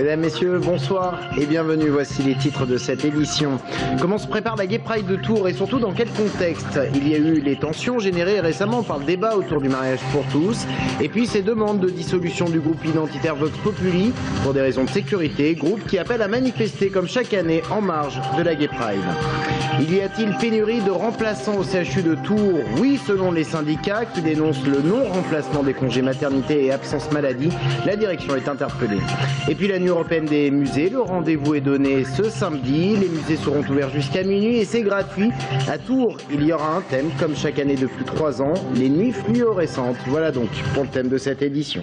Mesdames, Messieurs, bonsoir et bienvenue. Voici les titres de cette édition. Comment se prépare la Gay Pride de Tours et surtout dans quel contexte? Il y a eu les tensions générées récemment par le débat autour du mariage pour tous et puis ces demandes de dissolution du groupe identitaire Vox Populi pour des raisons de sécurité, groupe qui appelle à manifester comme chaque année en marge de la Gay Pride. Y a-t-il pénurie de remplaçants au CHU de Tours? Oui, selon les syndicats qui dénoncent le non-remplacement des congés maternité et absence maladie, la direction est interpellée. Et puis la nuit européenne des musées, le rendez-vous est donné ce samedi. Les musées seront ouverts jusqu'à minuit et c'est gratuit. À Tours, il y aura un thème, comme chaque année depuis 3 ans, les nuits fluorescentes. Voilà donc pour le thème de cette édition.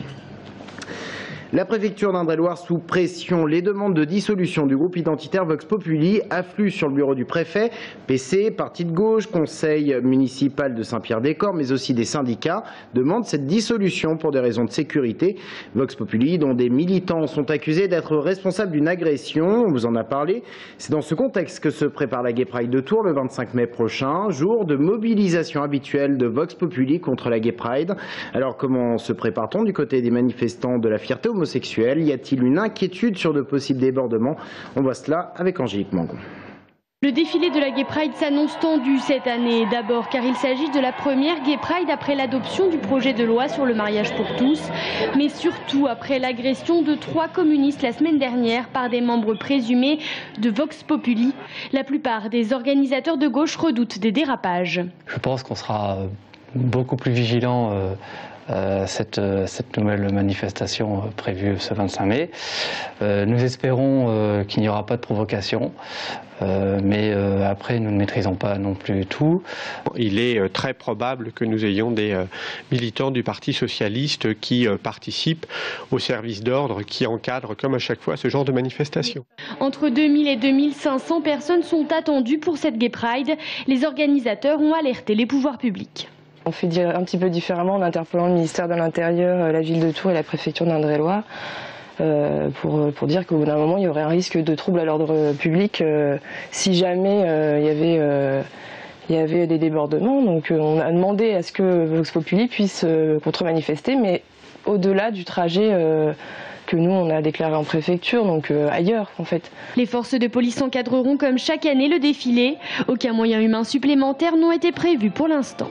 La préfecture d'Indre-et-Loire sous pression. Les demandes de dissolution du groupe identitaire Vox Populi affluent sur le bureau du préfet. PC, Parti de gauche, Conseil municipal de Saint-Pierre-des-Corps, mais aussi des syndicats demandent cette dissolution pour des raisons de sécurité. Vox Populi, dont des militants sont accusés d'être responsables d'une agression, on vous en a parlé. C'est dans ce contexte que se prépare la Gay Pride de Tours le 25 mai prochain, jour de mobilisation habituelle de Vox Populi contre la Gay Pride. Alors comment se prépare-t-on du côté des manifestants de la fierté homosexuelle? Y a-t-il une inquiétude sur de possibles débordements? On voit cela avec Angélique Mangon. Le défilé de la Gay Pride s'annonce tendu cette année. D'abord car il s'agit de la première Gay Pride après l'adoption du projet de loi sur le mariage pour tous, mais surtout après l'agression de 3 communistes la semaine dernière par des membres présumés de Vox Populi. La plupart des organisateurs de gauche redoutent des dérapages. Je pense qu'on sera beaucoup plus vigilant cette nouvelle manifestation prévue ce 25 mai. Nous espérons qu'il n'y aura pas de provocation, mais après nous ne maîtrisons pas non plus tout. Il est très probable que nous ayons des militants du Parti socialiste qui participent au service d'ordre qui encadre comme à chaque fois ce genre de manifestation. Entre 2000 et 2500 personnes sont attendues pour cette Gay Pride. Les organisateurs ont alerté les pouvoirs publics. On fait un petit peu différemment en interpellant le ministère de l'Intérieur, la ville de Tours et la préfecture d'Indre-et-Loire pour dire qu'au bout d'un moment, il y aurait un risque de trouble à l'ordre public si jamais il y avait des débordements. Donc on a demandé à ce que Vox Populi puisse contre-manifester, mais au-delà du trajet que nous on a déclaré en préfecture, donc ailleurs en fait. Les forces de police encadreront comme chaque année le défilé. Aucun moyen humain supplémentaire n'ont été prévus pour l'instant.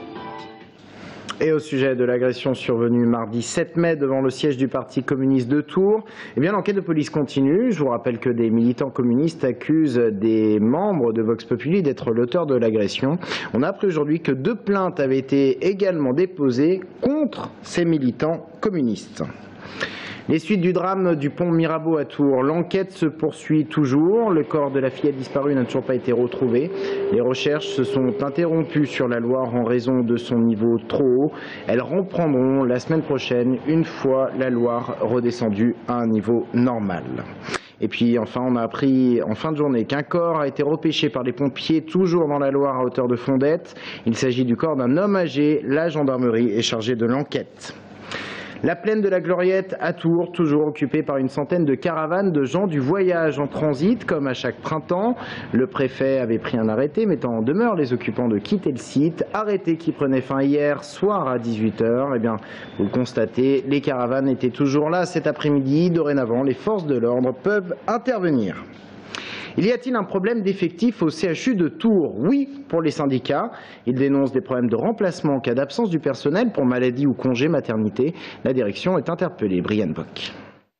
Et au sujet de l'agression survenue mardi 7 mai devant le siège du Parti communiste de Tours, eh bien l'enquête de police continue. Je vous rappelle que des militants communistes accusent des membres de Vox Populi d'être l'auteur de l'agression. On a appris aujourd'hui que 2 plaintes avaient été également déposées contre ces militants communistes. Les suites du drame du pont Mirabeau à Tours. L'enquête se poursuit toujours. Le corps de la fillette disparue n'a toujours pas été retrouvé. Les recherches se sont interrompues sur la Loire en raison de son niveau trop haut. Elles reprendront la semaine prochaine, une fois la Loire redescendue à un niveau normal. Et puis enfin, on a appris en fin de journée qu'un corps a été repêché par les pompiers, toujours dans la Loire à hauteur de Fondette. Il s'agit du corps d'un homme âgé. La gendarmerie est chargée de l'enquête. La plaine de la Gloriette à Tours, toujours occupée par une centaine de caravanes de gens du voyage en transit, comme à chaque printemps. Le préfet avait pris un arrêté mettant en demeure les occupants de quitter le site. Arrêté qui prenait fin hier soir à 18 h. Eh bien, vous le constatez, les caravanes étaient toujours là cet après-midi. Dorénavant, les forces de l'ordre peuvent intervenir. Y a-t-il un problème d'effectifs au CHU de Tours? Oui, pour les syndicats. Ils dénoncent des problèmes de remplacement en cas d'absence du personnel pour maladie ou congé maternité. La direction est interpellée. Brian Bock.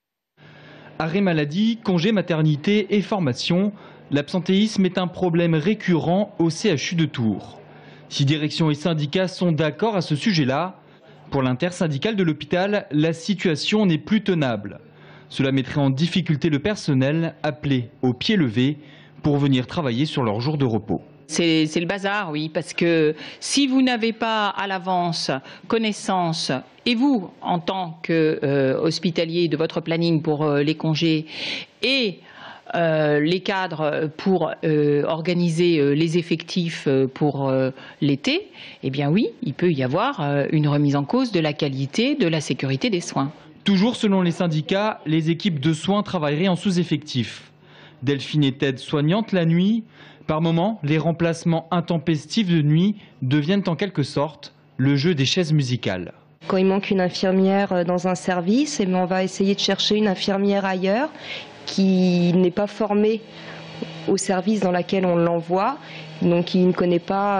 Arrêt maladie, congé maternité et formation, l'absentéisme est un problème récurrent au CHU de Tours. Si direction et syndicats sont d'accord à ce sujet-là, pour l'intersyndicale de l'hôpital, la situation n'est plus tenable. Cela mettrait en difficulté le personnel appelé au pied levé pour venir travailler sur leur jour de repos. C'est le bazar, oui, parce que si vous n'avez pas à l'avance connaissance, et vous, en tant qu'hospitalier de votre planning pour les congés, et les cadres pour organiser les effectifs pour l'été, eh bien oui, il peut y avoir une remise en cause de la qualité, de la sécurité des soins. Toujours selon les syndicats, les équipes de soins travailleraient en sous-effectif. Delphine est aide-soignante la nuit. Par moments, les remplacements intempestifs de nuit deviennent en quelque sorte le jeu des chaises musicales. Quand il manque une infirmière dans un service, on va essayer de chercher une infirmière ailleurs qui n'est pas formée au service dans lequel on l'envoie, donc qui ne connaît pas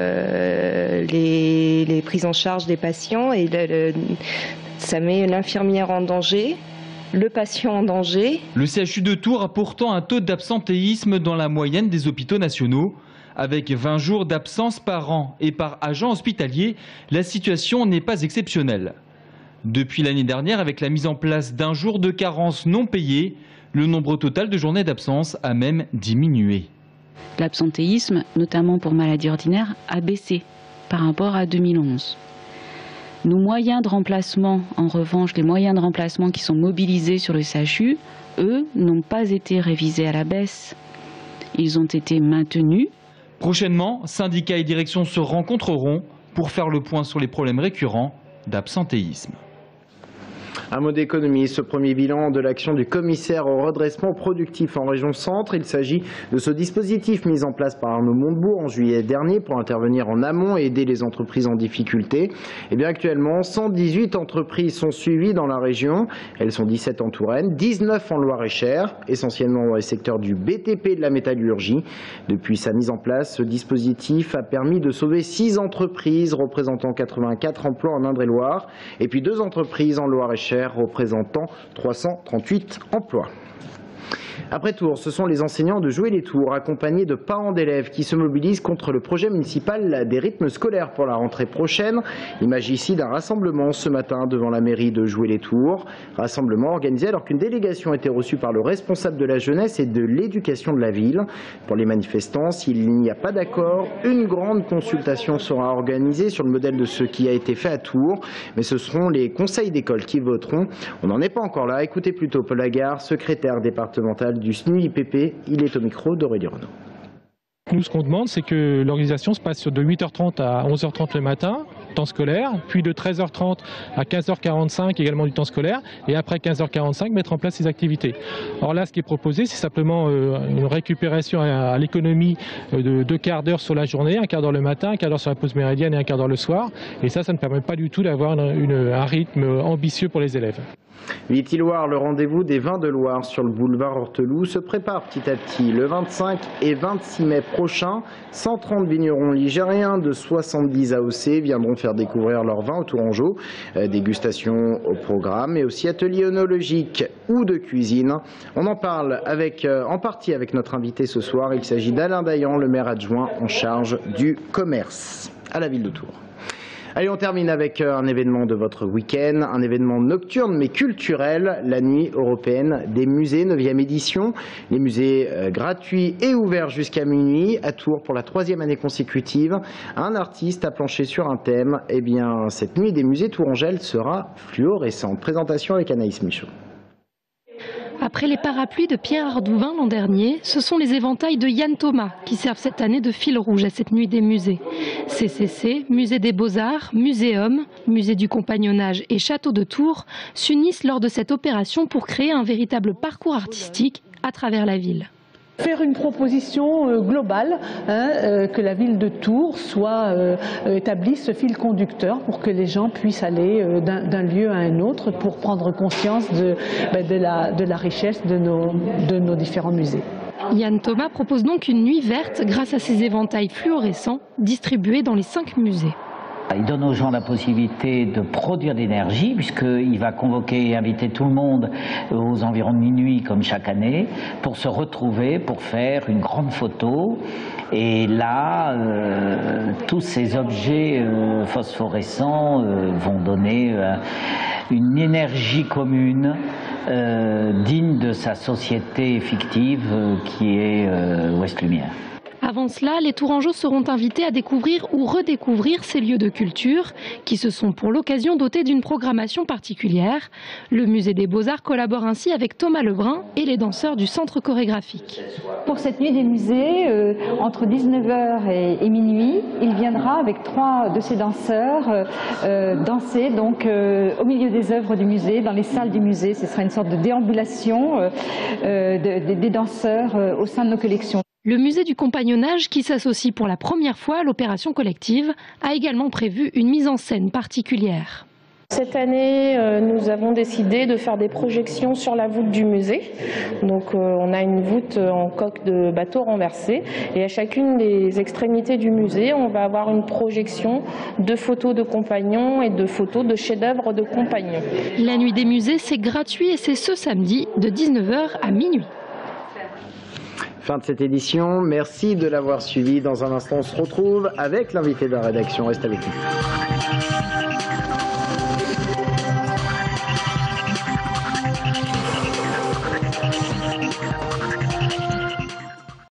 les prises en charge des patients, et ça met l'infirmière en danger, le patient en danger. Le CHU de Tours a pourtant un taux d'absentéisme dans la moyenne des hôpitaux nationaux. Avec 20 jours d'absence par an et par agent hospitalier, la situation n'est pas exceptionnelle. Depuis l'année dernière, avec la mise en place d'un jour de carence non payé, le nombre total de journées d'absence a même diminué. L'absentéisme, notamment pour maladie ordinaire, a baissé par rapport à 2011. Nos moyens de remplacement, en revanche, les moyens de remplacement qui sont mobilisés sur le CHU, eux, n'ont pas été révisés à la baisse. Ils ont été maintenus. Prochainement, syndicats et direction se rencontreront pour faire le point sur les problèmes récurrents d'absentéisme. Un mot d'économie, ce premier bilan de l'action du commissaire au redressement productif en région centre. Il s'agit de ce dispositif mis en place par Arnaud Montebourg en juillet dernier pour intervenir en amont et aider les entreprises en difficulté. Et bien actuellement, 118 entreprises sont suivies dans la région. Elles sont 17 en Touraine, 19 en Loir-et-Cher, essentiellement dans les secteurs du BTP et de la métallurgie. Depuis sa mise en place, ce dispositif a permis de sauver 6 entreprises représentant 84 emplois en Indre-et-Loire et puis 2 entreprises en Loir-et-Cher représentant 338 emplois. Après Tours, ce sont les enseignants de Joué-les-Tours, accompagnés de parents d'élèves qui se mobilisent contre le projet municipal des rythmes scolaires pour la rentrée prochaine. L'image ici d'un rassemblement ce matin devant la mairie de Joué-les-Tours. Rassemblement organisé alors qu'une délégation était reçue par le responsable de la jeunesse et de l'éducation de la ville. Pour les manifestants, s'il n'y a pas d'accord, une grande consultation sera organisée sur le modèle de ce qui a été fait à Tours. Mais ce seront les conseils d'école qui voteront. On n'en est pas encore là. Écoutez plutôt Paul Lagarde, secrétaire départemental du SNUIPP, il est au micro d'Aurélie Renaud. Nous, ce qu'on demande, c'est que l'organisation se passe de 8h30 à 11h30 le matin, temps scolaire, puis de 13h30 à 15h45 également du temps scolaire, et après 15h45, mettre en place ces activités. Or là, ce qui est proposé, c'est simplement une récupération à l'économie de 2 quarts d'heure sur la journée, 1 quart d'heure le matin, 1 quart d'heure sur la pause méridienne et 1 quart d'heure le soir, et ça ne permet pas du tout d'avoir un rythme ambitieux pour les élèves. Viti-Loire, le rendez-vous des vins de Loire sur le boulevard Horteloup se prépare petit à petit. Le 25 et 26 mai prochain, 130 vignerons ligériens de 70 AOC viendront faire découvrir leurs vins au Tourangeau. Dégustation au programme, mais aussi atelier œnologique ou de cuisine. On en parle en partie avec notre invité ce soir. Il s'agit d'Alain Dayan, le maire adjoint en charge du commerce à la ville de Tours. Allez, on termine avec un événement de votre week-end, un événement nocturne mais culturel, la nuit européenne des musées, 9e édition. Les musées gratuits et ouverts jusqu'à minuit à Tours pour la 3e année consécutive. Un artiste a planché sur un thème. Eh bien, cette nuit des musées tourangelle sera fluorescente. Présentation avec Anaïs Michaud. Après les parapluies de Pierre Ardouvin l'an dernier, ce sont les éventails de Yann Thomas qui servent cette année de fil rouge à cette nuit des musées. CCC, Musée des Beaux-Arts, Muséum, Musée du Compagnonnage et Château de Tours s'unissent lors de cette opération pour créer un véritable parcours artistique à travers la ville. Faire une proposition globale, que la ville de Tours établisse ce fil conducteur pour que les gens puissent aller d'un lieu à un autre pour prendre conscience de la richesse de nos différents musées. Yann Thomas propose donc une nuit verte grâce à ces éventails fluorescents distribués dans les 5 musées. Il donne aux gens la possibilité de produire de l'énergie puisqu'il va convoquer et inviter tout le monde aux environs de minuit comme chaque année pour se retrouver, pour faire une grande photo. Et là, tous ces objets phosphorescents vont donner une énergie commune digne de sa société fictive qui est Ouest Lumière. Avant cela, les Tourangeaux seront invités à découvrir ou redécouvrir ces lieux de culture qui se sont pour l'occasion dotés d'une programmation particulière. Le musée des Beaux-Arts collabore ainsi avec Thomas Lebrun et les danseurs du centre chorégraphique. Pour cette nuit des musées, entre 19h et minuit, il viendra avec 3 de ses danseurs danser donc, au milieu des œuvres du musée, dans les salles du musée. Ce sera une sorte de déambulation des danseurs au sein de nos collections. Le musée du compagnonnage, qui s'associe pour la première fois à l'opération collective, a également prévu une mise en scène particulière. Cette année, nous avons décidé de faire des projections sur la voûte du musée. Donc on a une voûte en coque de bateau renversée et à chacune des extrémités du musée, on va avoir une projection de photos de compagnons et de photos de chefs-d'œuvre de compagnons. La nuit des musées, c'est gratuit et c'est ce samedi de 19h à minuit. Fin de cette édition, merci de l'avoir suivi. Dans un instant, on se retrouve avec l'invité de la rédaction. Reste avec nous.